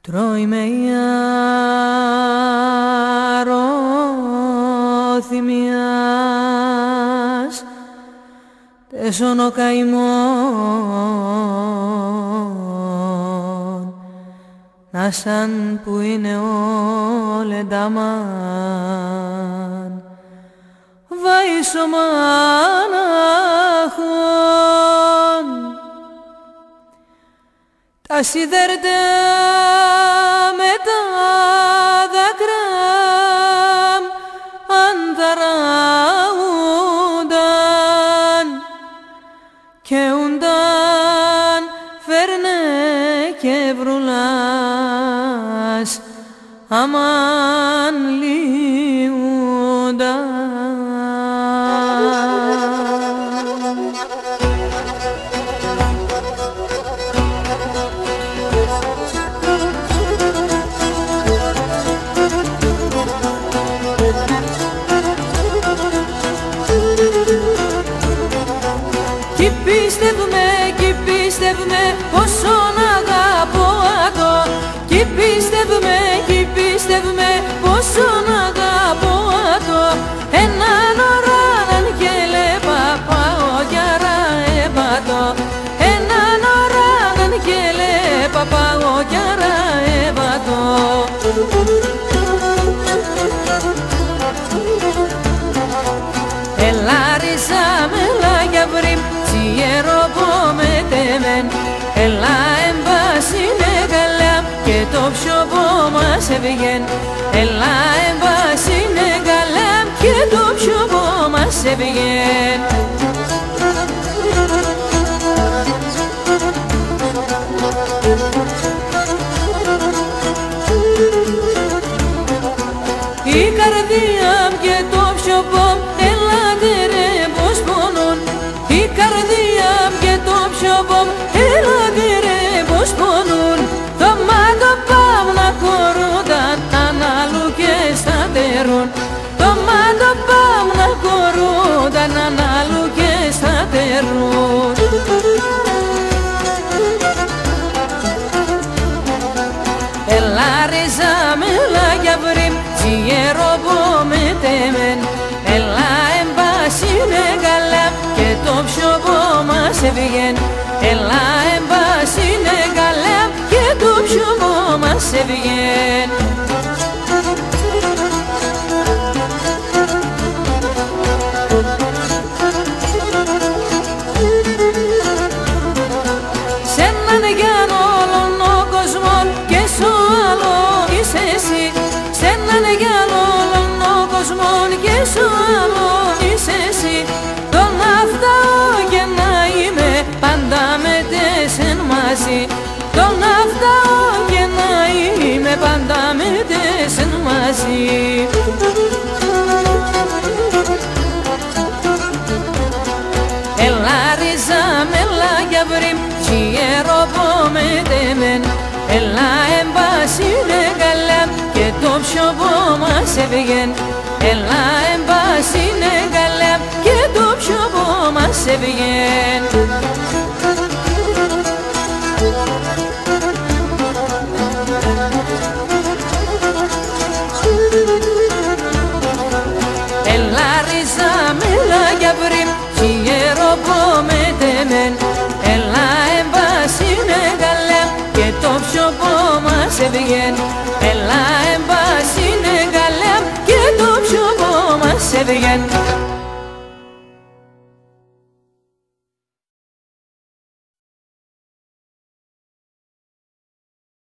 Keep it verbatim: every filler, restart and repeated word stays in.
Τρώει με αρρώθυμιας τέσσον ο καημόν να σαν που είναι ο λεντάμαν βαΐσο μάναχον τα σιδέρτα με τα δάκρυα ανταραούνταν και ούνταν φέρνε και βρουλάς αμάν λιούνταν. Κι πίστευμε, κι πίστευμε πόσον αγαπώ ατό. Κι πίστευμε, κι πίστευμε πόσον αγαπώ ατό. Έναν ωράναν και λέπα πάω γιαρά έπατο. Έναν ωράναν και λέπα πάω γιαρά έπατο. Ελάρισα με λάγια βρήμ τσιεροπομετεμέν. Ελά εμπάσινε καλά και το ψιοπό μας έβγεν. Ελά εμπάσινε καλά και το ψιοπό μας έβγεν. Η καρδία μου και το ψιοπό ελάτε ρε πως πονούν. Η καρδία μου και το ψιοπό ελάτε ρε πως πονούν. Το μάτω πάω να χωρούνταν ανάλου και στατερούν. Το μάτω πάω να χωρούνταν ανάλου και στατερούν. Ελάριζα με λάγια βρήμ τσιεροπομετεμέν. Ελά εμπάσινε καλά και το ψιοπό μας έβγεν. Ελά εμπάσινε καλά και το ψιοπό μας έβγεν. Σ' έναν για όλον ο κόσμον και σ' άλλο είσαι εσύ. Σ' έναν για όλον ο κόσμον και σ' άλλο είσαι εσύ. Τον αφτάω και να είμαι πάντα με τέσσεν μαζί. Τον αφτάω και να είμαι πάντα με τέσσεν μαζί. Ελάριζα με λάγια βρήμ τσιεροπομετεμέν. Ελά εμπάσινε καλά και το ψιοπό μας έβγεν. Ελά εμπάσινε καλά και το ψιοπό μας έβγεν. Ελάριζα με λάγια βρήμ τσιεροπομετεμέν. Ελά εμπάσινε καλά και το ψιοπό μας έβγεν. Ελά εμπάσινε καλά και το ψιοπό μας έβγεν.